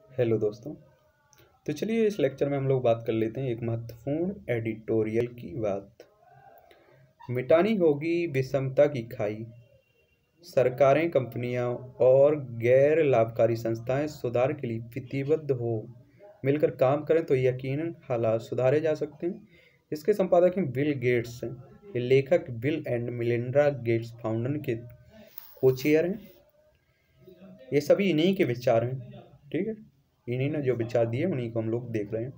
Hello दोस्तों। तो चलिए इस लेक्चर में हम लोग बात कर लेते हैं एक महत्वपूर्ण एडिटोरियल की बात। मिटानी होगी विषमता की खाई। सरकारें, कंपनियां और गैर लाभकारी संस्थाएं सुधार के लिए प्रतिबद्ध हो मिलकर काम करें तो यकीनन हालात सुधारे जा सकते हैं। इसके संपादक हैं बिल गेट्स हैं। ये लेखक Bill and Melinda Gates foundation के को चेयर हैं। ये सभी इन्हीं के विचार हैं, ठीक है। इन्हीं ने जो विचार दिए उन्हीं को हम लोग देख रहे हैं।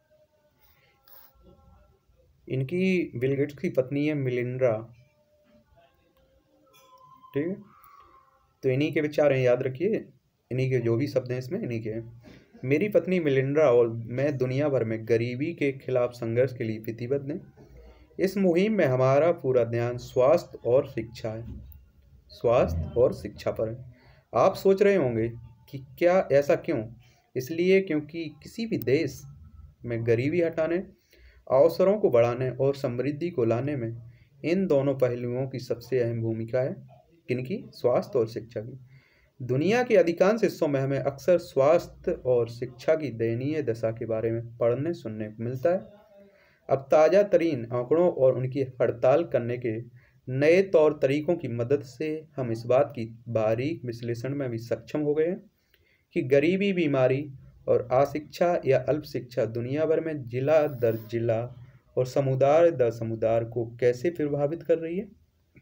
इनकी बिल गेट्स की पत्नी है मिलिंडा, ठीक है। तो इन्हीं के विचार हैं, याद रखिए। इन्हीं के जो भी शब्द हैं इसमें इन्हीं के हैं। मेरी पत्नी मिलिंडा और मैं दुनिया भर में गरीबी के खिलाफ संघर्ष के लिए प्रतिबद्ध हैं। इस मुहिम में हमारा पूरा ध्यान स्वास्थ्य और शिक्षा है, स्वास्थ्य और शिक्षा पर है। आप सोच रहे होंगे कि क्या ऐसा क्यों? इसलिए क्योंकि किसी भी देश में गरीबी हटाने, अवसरों को बढ़ाने और समृद्धि को लाने में इन दोनों पहलुओं की सबसे अहम भूमिका है। किनकी? स्वास्थ्य और शिक्षा की। दुनिया के अधिकांश हिस्सों में हमें अक्सर स्वास्थ्य और शिक्षा की दयनीय दशा के बारे में पढ़ने सुनने को मिलता है। अब ताज़ा तरीन आंकड़ों और उनकी हड़ताल करने के नए तौर तरीकों की मदद से हम इस बात की बारीक विश्लेषण में भी सक्षम हो गए हैं कि गरीबी, बीमारी और अशिक्षा या अल्प शिक्षा दुनिया भर में जिला दर जिला और समुदाय दर समुदाय को कैसे प्रभावित कर रही है।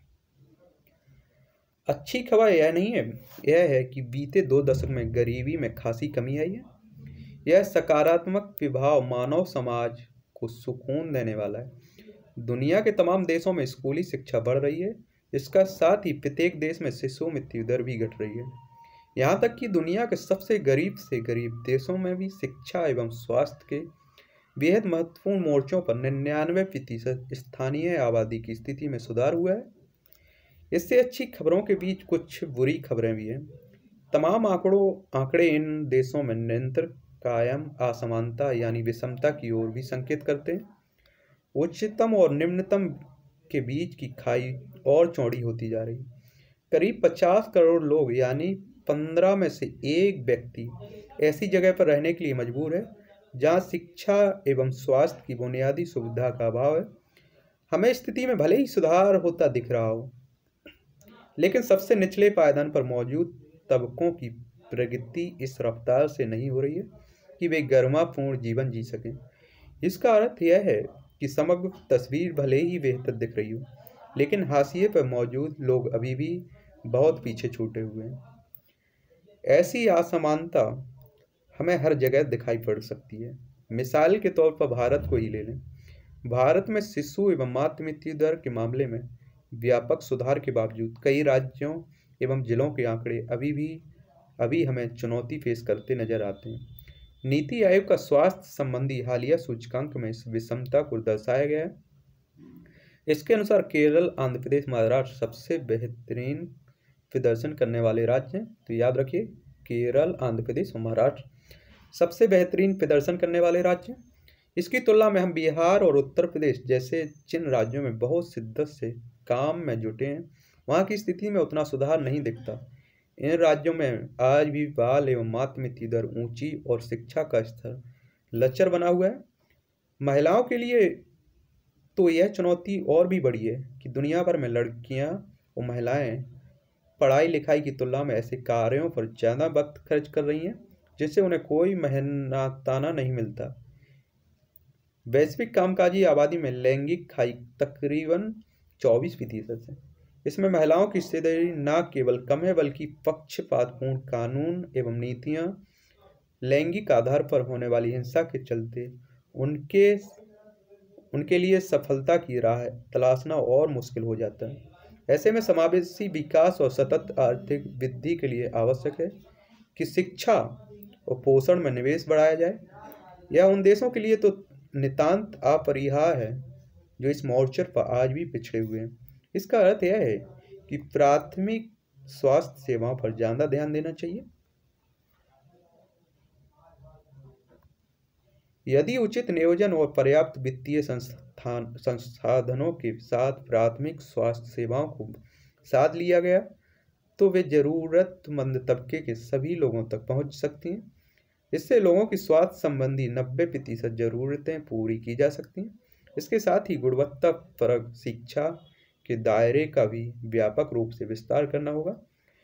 अच्छी खबर यह नहीं है, यह है कि बीते 2 दशक में गरीबी में खासी कमी आई है। यह सकारात्मक प्रभाव मानव समाज को सुकून देने वाला है। दुनिया के तमाम देशों में स्कूली शिक्षा बढ़ रही है। इसका साथ ही प्रत्येक देश में शिशु मृत्यु दर भी घट रही है। यहाँ तक कि दुनिया के सबसे गरीब से गरीब देशों में भी शिक्षा एवं स्वास्थ्य के बेहद महत्वपूर्ण मोर्चों पर 99% स्थानीय आबादी की स्थिति में सुधार हुआ है। इससे अच्छी खबरों के बीच कुछ बुरी खबरें भी हैं। तमाम आंकड़े इन देशों में निरंतर कायम असमानता यानी विषमता की ओर भी संकेत करते हैं। उच्चतम और निम्नतम के बीच की खाई और चौड़ी होती जा रही। करीब 50 करोड़ लोग यानी 15 में से एक व्यक्ति ऐसी जगह पर रहने के लिए मजबूर है जहां शिक्षा एवं स्वास्थ्य की बुनियादी सुविधा का अभाव है। हमें स्थिति में भले ही सुधार होता दिख रहा हो, लेकिन सबसे निचले पायदान पर मौजूद तबकों की प्रगति इस रफ्तार से नहीं हो रही है कि वे गरिमापूर्ण जीवन जी सकें। इसका अर्थ यह है कि समग्र तस्वीर भले ही बेहतर दिख रही हो, लेकिन हाशिए पर मौजूद लोग अभी भी बहुत पीछे छूटे हुए हैं। ऐसी असमानता हमें हर जगह दिखाई पड़ सकती है। मिसाल के तौर पर भारत को ही ले लें। भारत में शिशु एवं मातृ मृत्यु दर के मामले में व्यापक सुधार के बावजूद कई राज्यों एवं जिलों के आंकड़े अभी हमें चुनौती पेश करते नजर आते हैं। नीति आयोग का स्वास्थ्य संबंधी हालिया सूचकांक में इस विषमता को दर्शाया गया है। इसके अनुसार केरल, आंध्र प्रदेश, महाराष्ट्र सबसे बेहतरीन प्रदर्शन करने वाले राज्य हैं। तो याद रखिए, केरल, आंध्र प्रदेश और महाराष्ट्र सबसे बेहतरीन प्रदर्शन करने वाले राज्य हैं। इसकी तुलना में हम बिहार और उत्तर प्रदेश जैसे जिन राज्यों में बहुत शिद्दत से काम में जुटे हैं, वहाँ की स्थिति में उतना सुधार नहीं दिखता। इन राज्यों में आज भी बाल एवं मातृ मृत्यु दर ऊंची और शिक्षा का स्तर लचर बना हुआ है। महिलाओं के लिए तो यह चुनौती और भी बड़ी है कि दुनिया भर में लड़कियां और महिलाएं पढ़ाई लिखाई की तुलना में ऐसे कार्यों पर ज़्यादा वक्त खर्च कर रही हैं जिससे उन्हें कोई मेहनताना नहीं मिलता। वैश्विक कामकाजी आबादी में लैंगिक खाई तकरीबन 24% है। इसमें महिलाओं की हिस्सेदारी न केवल कम है बल्कि पक्षपातपूर्ण कानून एवं नीतियां, लैंगिक आधार पर होने वाली हिंसा के चलते उनके लिए सफलता की राह तलाशना और मुश्किल हो जाता है। ऐसे में समावेशी विकास और सतत आर्थिक वृद्धि के लिए आवश्यक है कि शिक्षा और पोषण में निवेश बढ़ाया जाए। यह उन देशों के लिए तो नितांत अपरिहार्य है जो इस मोर्चे पर आज भी पिछड़े हुए हैं। इसका अर्थ यह है कि प्राथमिक स्वास्थ्य सेवाओं पर ज़्यादा ध्यान देना चाहिए। यदि उचित नियोजन और पर्याप्त वित्तीय संसाधनों के साथ प्राथमिक स्वास्थ्य सेवाओं को साथ लिया गया तो वे जरूरतमंद तबके के सभी लोगों तक पहुंच सकती हैं। इससे लोगों की स्वास्थ्य संबंधी 90% जरूरतें पूरी की जा सकती हैं। इसके साथ ही गुणवत्ता परक शिक्षा के दायरे का भी व्यापक रूप से विस्तार करना होगा।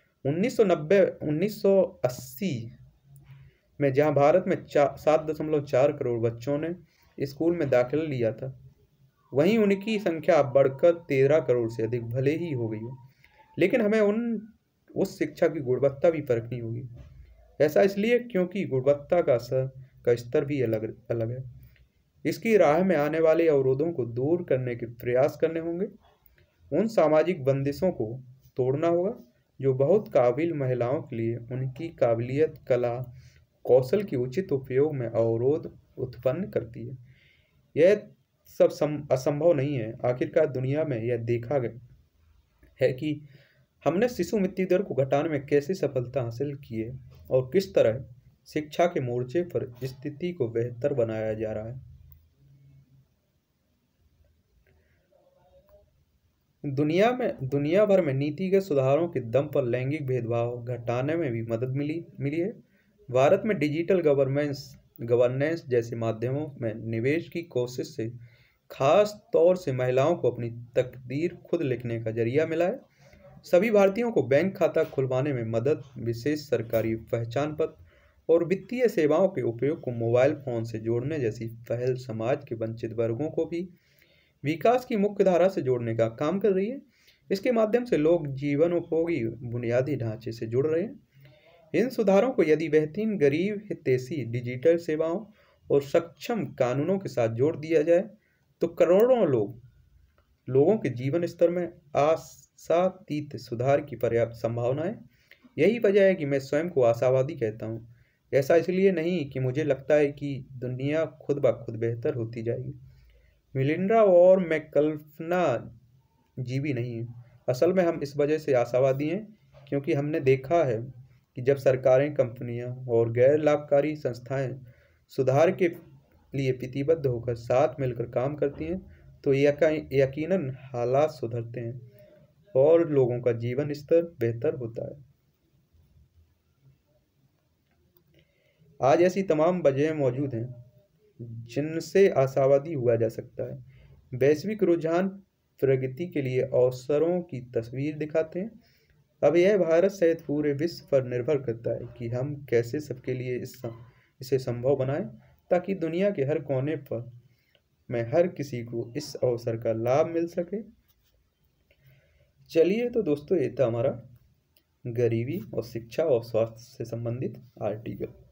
1980 में जहां भारत में 7.4 करोड़ बच्चों ने स्कूल में दाखिला लिया था, वहीं उनकी संख्या अब बढ़कर 13 करोड़ से अधिक भले ही हो गई हो, लेकिन हमें उस शिक्षा की गुणवत्ता भी परखनी होगी। ऐसा इसलिए क्योंकि गुणवत्ता का स्तर भी अलग अलग है। इसकी राह में आने वाले अवरोधों को दूर करने के प्रयास करने होंगे। उन सामाजिक बंदिशों को तोड़ना होगा जो बहुत काबिल महिलाओं के लिए उनकी काबिलियत, कला, कौशल के उचित उपयोग में अवरोध उत्पन्न करती है। यह सब असंभव नहीं है। आखिरकार दुनिया में यह देखा गया है कि हमने शिशु मृत्यु दर को घटाने में कैसे सफलता हासिल की है और किस तरह शिक्षा के मोर्चे पर स्थिति को बेहतर बनाया जा रहा है। दुनिया भर में नीतिगत सुधारों के दम पर लैंगिक भेदभाव घटाने में भी मदद मिली है। भारत में डिजिटल गवर्नेंस जैसे माध्यमों में निवेश की कोशिश से खास तौर से महिलाओं को अपनी तकदीर खुद लिखने का जरिया मिला है। सभी भारतीयों को बैंक खाता खुलवाने में मदद, विशेष सरकारी पहचान पत्र और वित्तीय सेवाओं के उपयोग को मोबाइल फोन से जोड़ने जैसी पहल समाज के वंचित वर्गों को भी विकास की मुख्य धारा से जोड़ने का काम कर रही है। इसके माध्यम से लोग जीवनोपयोगी बुनियादी ढांचे से जुड़ रहे हैं। इन सुधारों को यदि बेहतरीन गरीब हितैषी डिजिटल सेवाओं और सक्षम कानूनों के साथ जोड़ दिया जाए तो करोड़ों लोगों के जीवन स्तर में आशातीत सुधार की पर्याप्त संभावना है। यही वजह है कि मैं स्वयं को आशावादी कहता हूँ। ऐसा इसलिए नहीं कि मुझे लगता है कि दुनिया खुद ब खुद बेहतर होती जाएगी। मिलिंडा और मैं कल्पना जीवी नहीं है। असल में हम इस वजह से आशावादी हैं क्योंकि हमने देखा है कि जब सरकारें, कंपनियां और गैर लाभकारी संस्थाएं सुधार के लिए प्रतिबद्ध होकर साथ मिलकर काम करती हैं तो यकीनन हालात सुधरते हैं और लोगों का जीवन स्तर बेहतर होता है। आज ऐसी तमाम वजहें मौजूद हैं जिनसे आशावादी हुआ जा सकता है। वैश्विक रुझान प्रगति के लिए अवसरों की तस्वीर दिखाते हैं। अब यह भारत सहित पूरे विश्व पर निर्भर करता है कि हम कैसे सबके लिए इसे संभव बनाएं ताकि दुनिया के हर कोने पर में हर किसी को इस अवसर का लाभ मिल सके। चलिए तो दोस्तों, ये था हमारा गरीबी और शिक्षा और स्वास्थ्य से संबंधित आर्टिकल।